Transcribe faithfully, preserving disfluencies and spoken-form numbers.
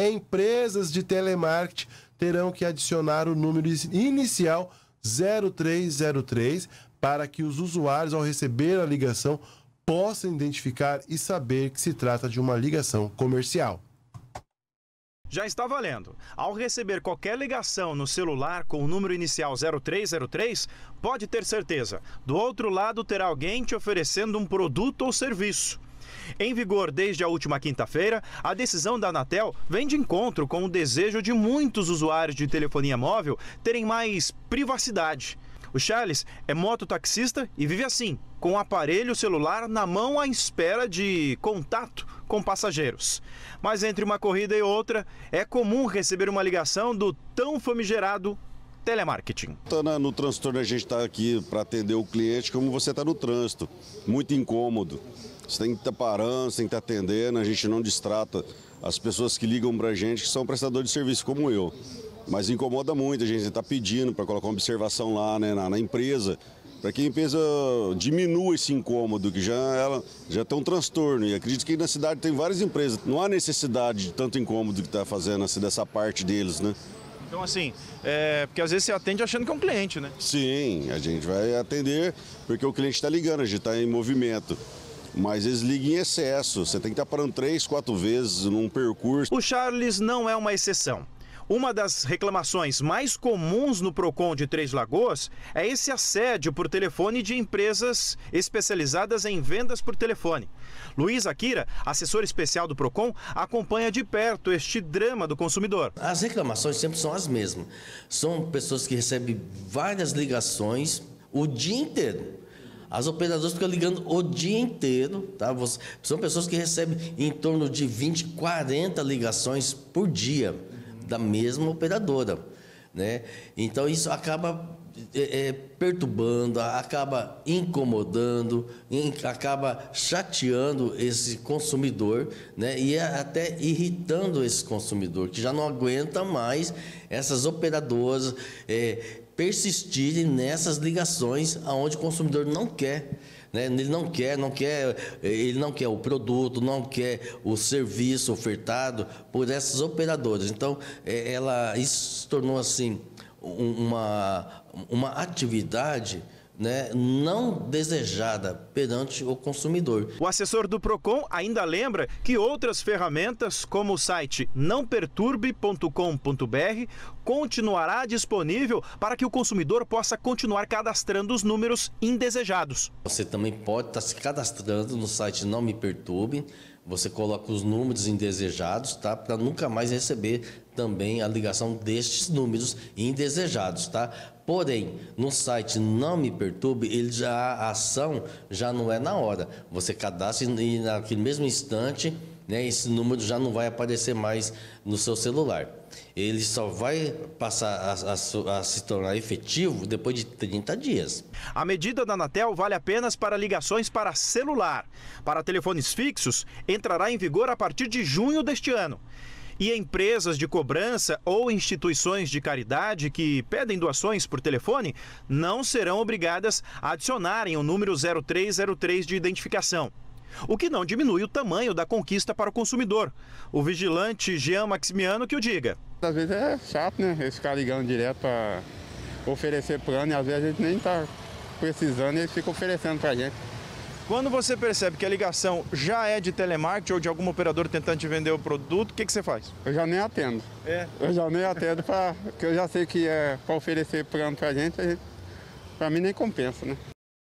empresas de telemarketing terão que adicionar o número inicial zero três zero três para que os usuários, ao receber a ligação, possam identificar e saber que se trata de uma ligação comercial. Já está valendo. Ao receber qualquer ligação no celular com o número inicial zero três zero três, pode ter certeza, do outro lado terá alguém te oferecendo um produto ou serviço. Em vigor desde a última quinta-feira, a decisão da Anatel vem de encontro com o desejo de muitos usuários de telefonia móvel terem mais privacidade. O Charles é mototaxista e vive assim, com o aparelho celular na mão à espera de contato com passageiros. Mas entre uma corrida e outra, é comum receber uma ligação do tão famigerado telemarketing. Tá no transtorno, a gente está aqui para atender o cliente como você está no trânsito, muito incômodo. Você tem que estar parando, você tem que estar atendendo, a gente não distrata as pessoas que ligam para a gente, que são prestadores de serviço como eu. Mas incomoda muito, a gente está pedindo para colocar uma observação lá, né, na, na empresa, para que a empresa diminua esse incômodo, que já, ela, já tem um transtorno. E acredito que na cidade tem várias empresas, não há necessidade de tanto incômodo que está fazendo assim, dessa parte deles, né? Então assim, é, porque às vezes você atende achando que é um cliente, né? Sim, a gente vai atender porque o cliente está ligando, a gente está em movimento. Mas eles ligam em excesso, você tem que estar parando três, quatro vezes num percurso. O Charles não é uma exceção. Uma das reclamações mais comuns no Procon de Três Lagoas é esse assédio por telefone de empresas especializadas em vendas por telefone. Luiz Akira, assessor especial do Procon, acompanha de perto este drama do consumidor. As reclamações sempre são as mesmas. São pessoas que recebem várias ligações o dia inteiro. As operadoras ficam ligando o dia inteiro, tá? São pessoas que recebem em torno de vinte, quarenta ligações por dia da mesma operadora, né? Então isso acaba é, é, perturbando, acaba incomodando, acaba chateando esse consumidor, né? E até irritando esse consumidor, que já não aguenta mais essas operadoras é, persistirem nessas ligações aonde o consumidor não quer, né? Ele não quer, não quer, ele não quer o produto, não quer o serviço ofertado por essas operadoras. Então, ela isso se tornou assim uma uma atividade, né, não desejada perante o consumidor. O assessor do Procon ainda lembra que outras ferramentas, como o site não perturbe ponto com ponto br, continuará disponível para que o consumidor possa continuar cadastrando os números indesejados. Você também pode estar se cadastrando no site Não Me Perturbe. Você coloca os números indesejados, tá? Para nunca mais receber também a ligação destes números indesejados, tá? Porém, no site Não Me Perturbe, ele já, a ação já não é na hora. Você cadastra e naquele mesmo instante, né, esse número já não vai aparecer mais no seu celular. Ele só vai passar a, a, a se tornar efetivo depois de trinta dias. A medida da Anatel vale apenas para ligações para celular. Para telefones fixos, entrará em vigor a partir de junho deste ano. E empresas de cobrança ou instituições de caridade que pedem doações por telefone não serão obrigadas a adicionarem o número zero três zero três de identificação. O que não diminui o tamanho da conquista para o consumidor. O vigilante Jean Maximiano que o diga. Às vezes é chato, né? Eles ficarem ligando direto para oferecer plano e às vezes a gente nem está precisando e eles ficam oferecendo para a gente. Quando você percebe que a ligação já é de telemarketing ou de algum operador tentando te vender o produto, o que, que você faz? Eu já nem atendo. É? Eu já nem atendo, pra, porque eu já sei que é para oferecer plano para a gente, a gente para mim nem compensa, né?